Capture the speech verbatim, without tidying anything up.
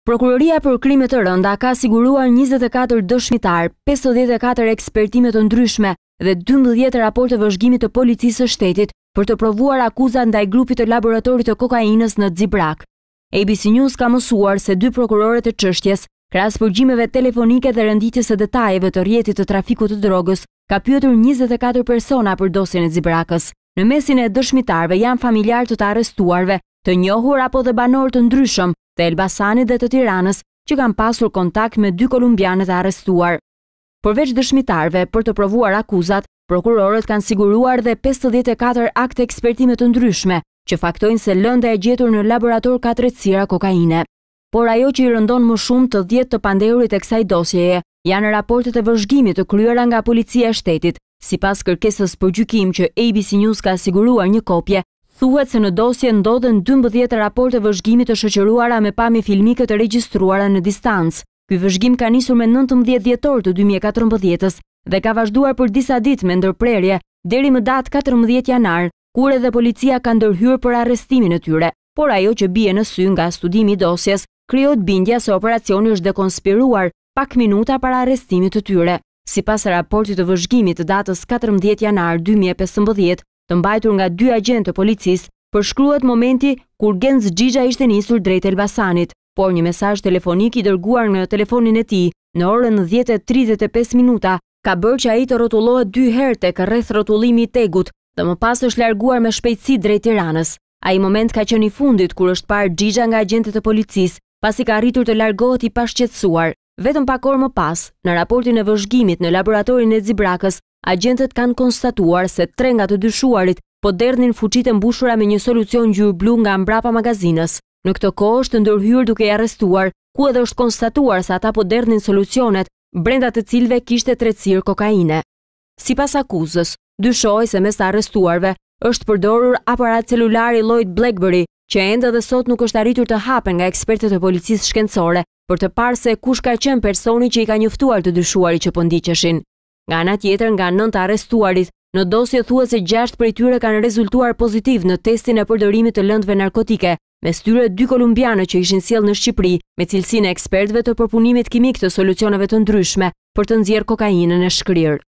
Prokuroria për krime të rënda ka siguruar njëzet e katër dëshmitar, pesëdhjetë e katër ekspertime të ndryshme dhe dymbëdhjetë raporte vëzhgimit të policisë së shtetit për të provuar akuzat ndaj grupit të laboratorit të kokainës në Xibrak. A B C News ka mësuar se dy prokurorët e çështjes, krahas përgjimeve telefonike dhe renditjes së detajeve të rrjetit të trafikut të drogës, ka pyetur njëzet e katër persona për dosjen e Xibrakës. Në mesin e dëshmitarve janë familjar të të arrestuarve, të njohur apo dhe banor të ndryshëm të Elbasanit dhe të Tiranës, që kanë pasur kontakt me dy kolumbianë të arrestuar. Përveç dëshmitarve, për të provuar akuzat, prokurorët kanë siguruar dhe pesëdhjetë e katër akte ekspertime të ndryshme, që faktojnë se lënda e gjetur në laborator ka tretësira kokaine. Por ajo që i rëndon më shumë të dhjetë të pandehurit e kësaj dosjeje, janë raportet e vëzhgimit të kryera nga policia e shtetit. Sipas kërkesës për gjykim që A B C News ka siguruar një kopje, thuhet se në dosje ndodhen dymbëdhjetë raporte vëzhgimit të shoqëruara me pamje filmike të regjistruara në distancë. Ky vëzhgim ka nisur me nëntëmbëdhjetë dhjetor të dy mijë e katërmbëdhjetës dhe ka vazhduar për disa ditë me ndërprerje deri më datë katërmbëdhjetë janar, kur edhe policia ka ndërhyrë për arrestimin e tyre. Por ajo që bie në sy nga studimi i dosjes, krijohet bindja se operacioni është dekonspiruar pak minuta para arrestimit të tyre. Sipas raportit të vëzhgimit të datës katërmbëdhjetë janar dy mijë e pesëmbëdhjetë, të mbajtur nga dy agentë të policisë, përshkruhet momenti kur Genz Xhixha ishte nisur drejt Elbasanit, por një mesazh telefonik i dërguar në telefonin e tij në orën dhjetë e tridhjetë e pesë minuta ka bërë që ai të rrotullohet dy herë tek rreth rrotullimi i Tegut dhe më pas është larguar me shpejtësi drejt Tiranës. Ai moment ka qenë i fundit kur është parë Xhixha nga agentët e policisë, pasi ka arritur të largohet i pashqetësuar. Vetëm pak orë më pas, në raportin e vëzhgimit në laboratorin e Xibrakës, agentët kanë konstatuar se tre nga të dyshuarit po derdhin fuqitë e mbushura me një solucion ngjyrë blu nga mbrapa magazinës. Në këtë kohë është ndërhyrë duke i arrestuar, ku edhe është konstatuar se ata po derdhin solucionet, brenda të cilëve kishte tretësirë kokaine. Sipas akuzës, dyshohej se mes të arrestuarve është përdorur aparat celulari llojit BlackBerry, që ende dhe sot nuk është arritur të hapen nga ekspertët e policisë shkencore për të parë se kush ka qenë personi që i ka njoftuar të dyshuarit që po ndiqeshin. Nga ana tjetër, nga nëntë arrestuarit, në dosje thuhet se gjashtë prej tyre kanë rezultuar pozitiv në testin e përdorimit të lëndëve narkotike, mes tyre dy kolumbianë që ishin sjellë në Shqipëri me cilësinë e ekspertëve të përpunimit kimik të solucioneve të ndryshme për të nxjerrë kokainën e shkrirë.